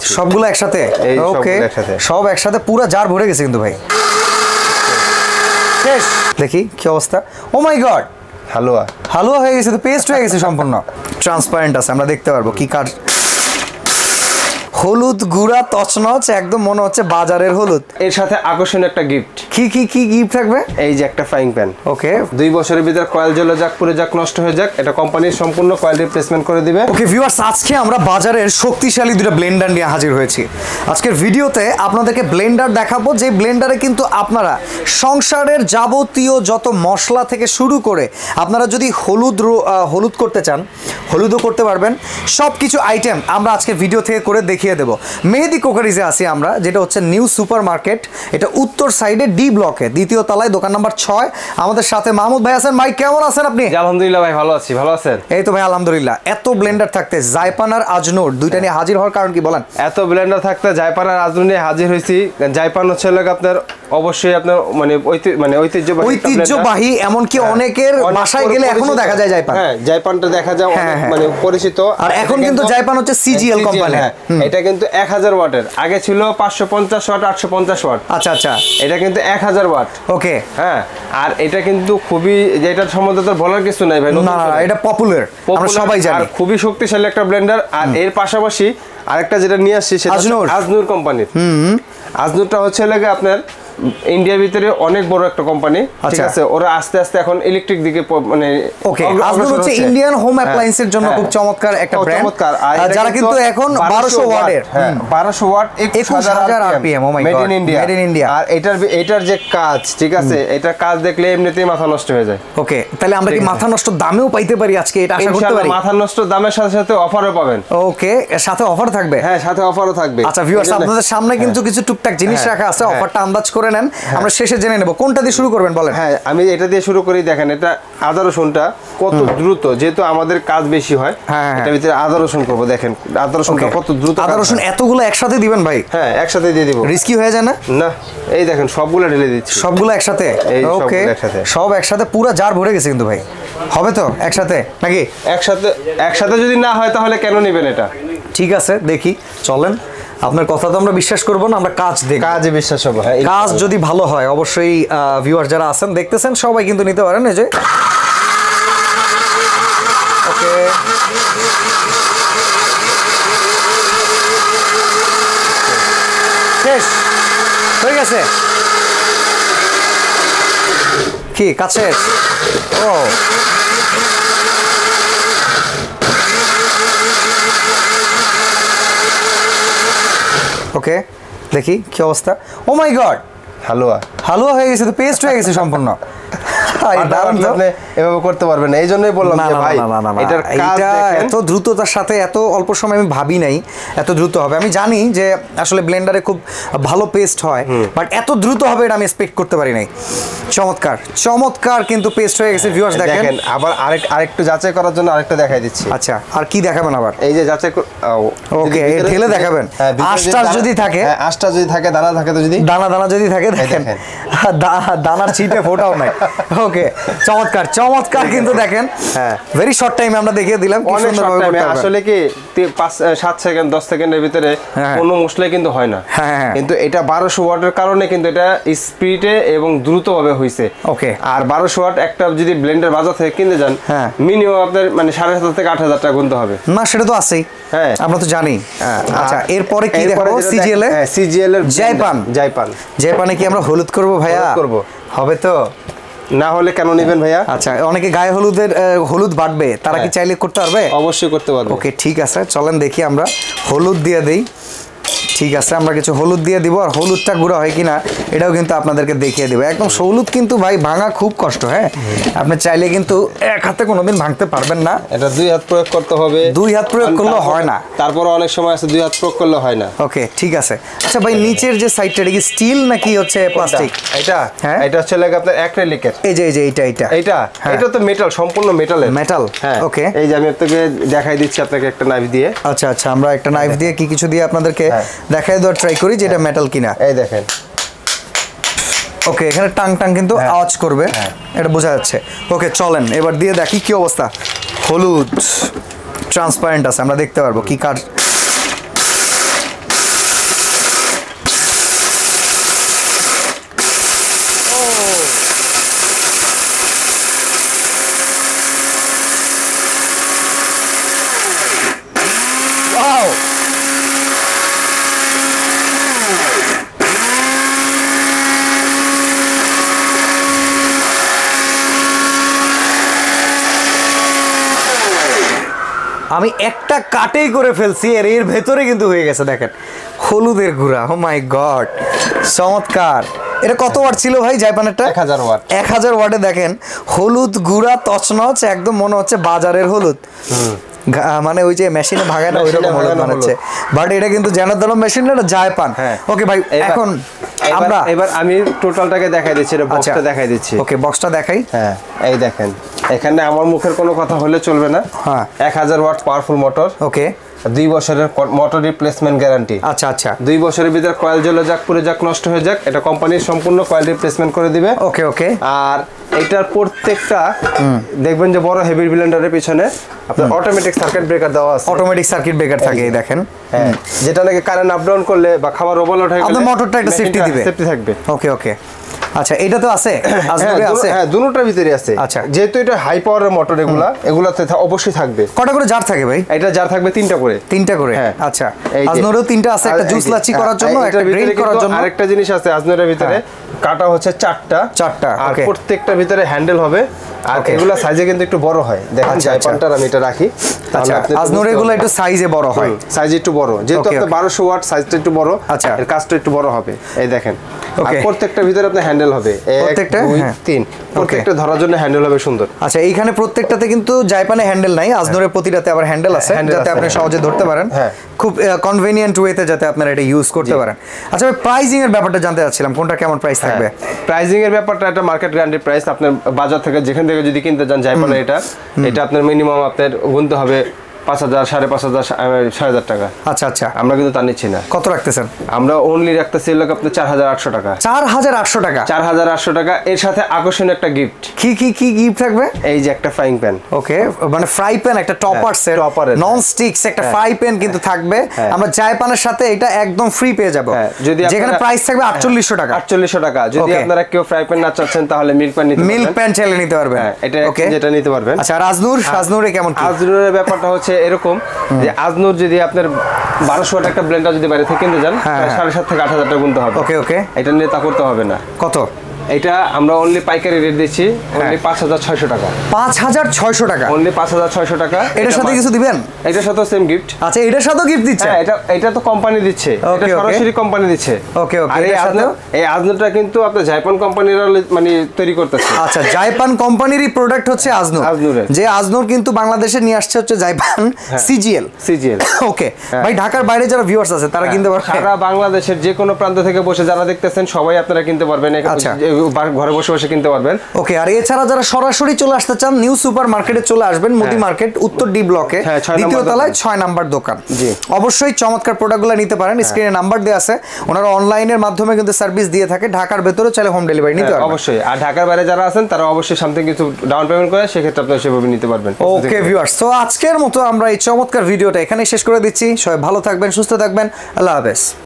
দিচ্ছি সবগুলো একসাথে ওকে সব একসাথে পুরো জার ভরে গেছে কিন্তু ভাই শেষ দেখি কি অবস্থা ও মাই গড হালুয়া হালুয়া হয়ে গেছে তো পেস্ট হয়ে গেছে সম্পূর্ণ ট্রান্সপারেন্ট আছে আমরা দেখতে পারবো কি কার হলুদ গুঁড়া তছনছ একদম মনে হচ্ছে বাজারের হলুদ এর সাথে আকর্ষণীয় একটা গিফট কি কি কি গিফট থাকবে এই যে একটা ফ্রাইং প্যান ওকে 2 বছরের ভিতর কয়েল জ্বলে যাক পুড়ে যাক নষ্ট হয়ে যাক এটা কোম্পানির সম্পূর্ণ কয়েল রিপ্লেসমেন্ট করে দিবে ওকে ভিউয়ার্স আজকে আমরা বাজারের শক্তিশালী দুটো ব্লেন্ডার নিয়ে হাজির হয়েছি আজকের ভিডিওতে আপনাদেরকে ব্লেন্ডার দেখাবো যে ব্লেন্ডারে কিন্তু আপনারা সংসারের যাবতীয় যত মশলা থেকে শুরু করে আপনারা যদি হলুদ করতে চান হলুদও করতে পারবেন সব কিছু আইটেম আমরা আজকে ভিডিও থেকে করে দেখিয়ে দেব মেহেদি কোকারিজে আছি আমরা যেটা হচ্ছে নিউ সুপার মার্কেট এটা উত্তর সাইডে ডি ব্লকে দ্বিতীয় তলায় দোকান নাম্বার 6 আমাদের সাথে মাহমুদ ভাই আছেন ভাই কেমন আছেন আপনি আলহামদুলিল্লাহ ভাই ভালো আছি ভালো আছেন এই তো ভাই আলহামদুলিল্লাহ এত ব্লেন্ডার থাকতে জাইপান আর আজনুর দুইটা নিয়ে হাজির হওয়ার কারণ কি বলেন এত ব্লেন্ডার থাকতে জাইপান আর আজনুর নিয়ে হাজির হয়েছি জাইপান হচ্ছে আপনার অবশ্যই আপনার মানে ঐতিহ্যবাহী এমনকি অনেকের বাসায় গেলে এখনো দেখা যায় জাইপান হ্যাঁ জাইপানটা দেখা যায় মানে পরিচিত আর এখন কিন্তু জাইপান হচ্ছে সিজিএল কোম্পানি এটা কিন্তু 1000 ওয়াটের আগে ছিল 550 ওয়াট 850 ওয়াট আচ্ছা আচ্ছা এটা কিন্তু 1000 ওয়াট ওকে হ্যাঁ আর এটা কিন্তু খুবই যেটা সম্বন্ধে তো বলার কিছু নাই ভাই না এটা পপুলার আমরা সবাই জানি আর খুবই শক্তিশালী একটা ব্লেন্ডার আর এর পাশাপাশি আরেকটা যেটা নিয়ে আসছি সেটা আজনুর কোম্পানির আজনুরটা হচ্ছে লাগে আপনার ইন্ডিয়ার ভিতরে অনেক বড় একটা কোম্পানি ঠিক আছে ওরা আস্তে আস্তে এখন ইলেকট্রিক দিকে মানে ওকে আজনুর হচ্ছে ইন্ডিয়ান হোম অ্যাপ্লায়েন্সের জন্য খুব চমৎকার একটা ব্র্যান্ড যারা কিন্তু এখন 1200 ওয়াটের 1200 ওয়াট 21000 আরপিএম ও my god made in India আর এটার যে কাজ ঠিক আছে এটা কাজ দেখলে এমনিতেই মাথা নষ্ট হয়ে যায় ওকে তাহলে আমরা কি মাথা নষ্ট দামেও পাইতে পারি আজকে এটা আশা করতে পারি মাথা নষ্ট দামের সাথে সাথে অফারও পাবেন ওকে এর সাথে অফার থাকবে হ্যাঁ সাথে অফারও থাকবে আচ্ছা ভিউয়ার্স আপনাদের সামনে কিন্তু কিছু টুকটাক জিনিস রাখা আছে অফারটা আন্দাজ করে নেন আমরা শেষে জেনে নেব কোনটা দিয়ে শুরু করবেন বলেন হ্যাঁ আমি এটা দিয়ে শুরু করি দেখেন এটা আদা রসুনটা কত দ্রুত যেহেতু আমাদের কাজ বেশি হয় এটার ভিতরে আদা রসুন করব দেখেন আদা রসুনটা কত দ্রুত আদা রসুন এতগুলো একসাথে দিবেন ভাই হ্যাঁ একসাথে দিয়ে দিব রিস্কি হয়ে যায় না না এই দেখেন সবগুলো ঢেলে দিচ্ছি সবগুলো একসাথে ওকে সব একসাথে পুরো জার ভরে গেছে কিন্তু ভাই হবে তো একসাথে নাকি একসাথে যদি না হয় তাহলে কেন নেবেন এটা ঠিক আছে দেখি চলেন আপনার কথা তো আমরা বিশ্বাস করব না আমরা কাজ দেখব কাজে বিশ্বাস হবে কাজ যদি ভালো হয় অবশ্যই ভিউয়ার যারা আছেন দেখতেছেন সবাই কিন্তু নিতে পারেন এই যে ওকে শেষ হয়ে গেছে কি কাছে ও ওকে দেখি কি অবস্থা ও মাই গড হালুয়া হয়ে গেছে তো পেস্ট হয়ে গেছে সম্পূর্ণ এভাবে করতে পারবেন না এইজন্যই বললাম যে ভাই এটার কাজটা এত দ্রুততার সাথে এত অল্প সময় আমি ভাবি নাই এত দ্রুত হবে আমি জানি যে আসলে ব্লেন্ডারে খুব ভালো পেস্ট হয় বাট এত দ্রুত হবে এটা আমি এক্সপেক্ট করতে পারি নাই চমৎকার চমৎকার কিন্তু পেস্ট হয়ে গেছে ভিউয়ার্স দেখেন আবার আরেকটু যাচাই করার জন্য আরেকটা দেখাই দিচ্ছি আচ্ছা আর কি দেখাবেন আবার এই যে যাচাই ওকে ঢেলে দেখাবেন আঁশটা যদি থাকে আঁশটা যদি থাকে দানা থাকে তো যদি দানা যদি থাকে দেখেন দানার ছিটে ফোটাও নাই ওকে চমৎকার চমৎকার কিন্তু দেখেন হ্যাঁ ভেরি শর্ট টাইমে আমরা দেখিয়ে দিলাম কি সুন্দরভাবে করতে পারবেন আসলে কি 5-7 সেকেন্ড 10 সেকেন্ডের ভিতরে কোনো মশলা কিন্তু হয় না কিন্তু এটা 1200 ওয়াটের কারণে কিন্তু এটা স্পিডে এবং দ্রুতভাবে হইছে ওকে আর 1200 ওয়াট একটা যদি ব্লেন্ডার বাজার থেকে কিনতে যান মিনিমাম আপনার মানে 7,500 থেকে 8,000 টাকা গুনতে হবে না সেটা তো আছেই হ্যাঁ আমরা তো জানি আচ্ছা এরপরে কি দেখো সিজিএল এর জাইপানে কি আমরা হলুদ করব ভাইয়া করব হবে তো না হলে কেন নেবেন ভাইয়া আচ্ছা অনেকে গায়ে হলুদ বাটবে তারা কি চাইলে করতে পারবে অবশ্যই করতে পারবে ওকে ঠিক আছে চলেন দেখি আমরা হলুদ দিয়ে দেই ঠিক আছে আমরা কিছু হলুদ দিয়ে দিব আর হলুদটা গুঁড়া হয় কিনা এটাও কিন্তু আপনাদেরকে দেখিয়ে দেব একদম হলুদ কিন্তু ভাই ভাঙা খুব কষ্ট হ্যাঁ আপনি চাইলে কিন্তু এক হাতে কোনোদিন ভাঙতে পারবেন না এটা দুই হাত প্রয়োগ করতে হবে দুই হাত প্রয়োগ করলে হয় না তারপর অনেক সময় আছে দুই হাত প্রয়োগ করলে হয় না ওকে ঠিক আছে আচ্ছা ভাই নিচের যে সাইডটা এটা কি স্টিল নাকি হচ্ছে প্লাস্টিক এটা হ্যাঁ এটা হচ্ছে লাগে আপনার অ্যাক্রিলিকের এই যে এটা তো মেটাল সম্পূর্ণ মেটাল হ্যাঁ ওকে এই যে আমি আপনাকে দেখাই দিচ্ছি আপনাকে একটা নাইফ দিয়ে আচ্ছা আমরা একটা নাইফ দিয়ে কি কিছু দিয়ে আপনাদেরকে দেখাই দেওয়ার ট্রাই করি যে এটা মেটাল কিনা এই দেখেন ওকে এখানে টাং কিন্তু আওয়াজ করবে এটা বোঝা যাচ্ছে ওকে চলেন এবার দিয়ে দেখি কি অবস্থা হলুদ ট্রান্সপারেন্ট আছে আমরা দেখতে পারবো কি কার আমি একটা কাটেই করে ফেলছি, এর ভেতরে কিন্তু হয়ে গেছে দেখেন হলুদের গুঁড়া। ও মাই গড, চমৎকার। এটা কত ওয়াট ছিল ভাই জাইপানেরটা? 1000 ওয়াট। 1000 ওয়াটে দেখেন হলুদ গুঁড়া তছনছ, একদম মনে হচ্ছে বাজারের হলুদ। মানে ওই যে মেশিনে ভাগায় না ওইরকম হলুদ বানাচ্ছে, বাট এটা কিন্তু জেনারেল মেশিন না, এটা জাইপান। ওকে ভাই, এখন আমরা এবার আমি টোটালটাকে দেখাই দিচ্ছি, এটা বক্সটা দেখাই দিচ্ছি। ওকে, বক্সটা দেখাই। হ্যাঁ, এই দেখেন, এখানে আমার মুখের কোনো কথা হলে চলবে না। হ্যাঁ, 1000 ওয়াট পাওয়ারফুল মোটর। ওকে, 2 বছরের মোটর রিপ্লেসমেন্ট গ্যারান্টি। আচ্ছা আচ্ছা, 2 বছরের ভিতরে কয়েল জ্বলে যাক, পুড়ে যাক, নষ্ট হয়ে যাক, এটা কোম্পানির সম্পূর্ণ কয়েল রিপ্লেসমেন্ট করে দিবে। ওকে ওকে। আর এটার প্রত্যেকটা দেখবেন যে বড় হেভি ব্লেন্ডারের পিছনে আপনার অটোমেটিক সার্কিট ব্রেকার দেওয়া আছে। অটোমেটিক সার্কিট ব্রেকার থাকে, এই দেখেন। হ্যাঁ, যেটা নাকি কারেন্ট আপ ডাউন করলে বা খাবার ওভারলোড হয়ে গেলে আপনার মোটরটা একটা সেফটি দিবে, সেফটি থাকবে। ওকে ওকে। আচ্ছা, এটা তো আছে আজনুরে আছে? হ্যাঁ, দুটোটার ভিতরে আছে। আচ্ছা, যেহেতু এটা হাই পাওয়ারের মোটর, এগুলাতে অবশ্যই থাকবে। কটা করে জার থাকে ভাই? এটা জার থাকবে 3টা করে। 3টা করে? হ্যাঁ। আচ্ছা, আজনুরেও 3টা আছে, একটা জুস লাচি করার জন্য, একটা গ্রিল করার জন্য। আরেকটা জিনিস আছে আজনুরের ভিতরে, কাটা হচ্ছে 4টা। আর প্রত্যেকটার ভিতরে হ্যান্ডেল হবে। আর এগুলা সাইজে কিন্তু একটু বড় হয়। দেখেন জাইপানটার আমি এটা রাখি। আচ্ছা, আজনুর এগুলো একটু সাইজে বড় হয়, সাইজ একটু বড়, যেহেতু আপনার 1200 ওয়াট, সাইজটা একটু বড়। আচ্ছা, এর কাজটা একটু বড় হবে, এই দেখেন। আর প্রত্যেকটার ভিতরে আপনার হ্যান্ডেল হবে, 1 2 3, প্রত্যেকটা ধরার জন্য হ্যান্ডেল হবে সুন্দর। আচ্ছা, এইখানে প্রত্যেকটাতে কিন্তু জাইপানে হ্যান্ডেল নাই, আজনুরের প্রতিটাতে আবার হ্যান্ডেল আছে, যাতে আপনি সহজে ধরতে পারেন, খুব কনভেনিয়েন্ট ওয়েতে যাতে আপনারা এটা ইউজ করতে পারেন। আচ্ছা ভাই, প্রাইসিং এর ব্যাপারটা জানতে চাচ্ছিলাম, কোনটা কেমন প্রাইস থাকবে? প্রাইসিং এর ব্যাপারটা একটা মার্কেট গ্যারান্টি প্রাইস। আপনার বাজার থেকে যেখান থেকে যদি কিনতে যান জাইপানের, এটা আপনার মিনিমাম আপনার গুনতে হবে 5000, 5500, 6000 টাকা। আচ্ছা আচ্ছা, আমরা কিন্তু তা নিচ্ছি না। কত রাখতেছেন? আমরা অনলি রাখতেছি আপনার 4800 টাকা। 4800 টাকা? 4800 টাকা। এর সাথে আকর্ষণীয় একটা গিফট। কি কি কি গিফট থাকবে? এই যে একটা ফ্রাইং প্যান। ওকে, মানে ফ্রাই প্যান, একটা টপার সেট, নন স্টিকস একটা ফ্রাই প্যান কিন্তু থাকবে। আমরা জাইপানের সাথে এটা একদম ফ্রি পেয়ে যাব, যেখানে প্রাইস থাকবে 4800 টাকা। 4800 টাকা। যদি আপনারা কেউ ফ্রাই প্যান না চাচ্ছেন, তাহলে মিল্ক প্যান নিতে পারবেন। মিল্ক প্যান চাইলে নিতে পারবেন, এটা যেটা নিতে পারবেন। আচ্ছা, আজনুরে কেমন? আজনুরের ব্যাপারটা হচ্ছে এরকম যে আজনুর যদি আপনার 1200 ওয়াট একটা ব্লেন্ডার যদি বাইরে থেকে কিনতে যান, 7,500 থেকে 8,000 টাকা গুনতে হবে। ওকে ওকে, এটা নিয়ে তা করতে হবে না। কত? এটা আমরা অনলি পাইকারি রেট দিচ্ছি, অনলি 5600 টাকা। 5600 টাকা? অনলি 5600 টাকা। এটার সাথে কিছু দিবেন? এটার সাথে সেম গিফট। আচ্ছা, এটার সাথেও গিফট দিচ্ছে? হ্যাঁ, এটা তো কোম্পানি দিচ্ছে, এটা সরাসরি কোম্পানি দিচ্ছে। ওকে ওকে। আর এই আজনুরটা কিন্তু আপনার জাইপান কোম্পানির মানে তৈরি করতেছে। আচ্ছা, জাইপান কোম্পানিরই প্রোডাক্ট হচ্ছে আজনুর, যে আজনুর কিন্তু বাংলাদেশে নিয়ে আসছে হচ্ছে জাইপান সিজিএল। ওকে ভাই, ঢাকার বাইরে যারা ভিউয়ার্স আছে তারা কিনতে পারবে? সারা বাংলাদেশের যে কোনো প্রান্ত থেকে বসে যারা দেখতেছেন সবাই আপনারা কিনতে পারবেন, ঘরে বসে বসে কিনতে পারবেন। ওকে, আর এছাড়া যারা সরাসরি চলে আসতে চান, নিউ সুপার মার্কেটে চলে আসবেন, মোদি মার্কেট, উত্তর ডি ব্লকে, দ্বিতীয় তলায় 6 নাম্বার দোকান। অবশ্যই চমৎকার প্রোডাক্টগুলো নিতে পারেন, স্ক্রিনে নাম্বার দেওয়া আছে। ওনারা অনলাইনের মাধ্যমে কিন্তু সার্ভিস দিয়ে থাকে, ঢাকার ভেতরে চাইলে হোম ডেলিভারি নিতে পারবেন অবশ্যই। আর ঢাকার বাইরে যারা আছেন তারা অবশ্যই সামথিং কিছু ডাউন পেমেন্ট করে সেক্ষেত্রে আপনারা সেভাবে নিতে পারবেন। ওকে ভিউয়ার্স, তো আজকের মতো আমরা এই চমৎকার ভিডিওটা এখানেই শেষ করে দিচ্ছি। সবাই ভালো থাকবেন, সুস্থ থাকবেন, আল্লাহ হাফেজ।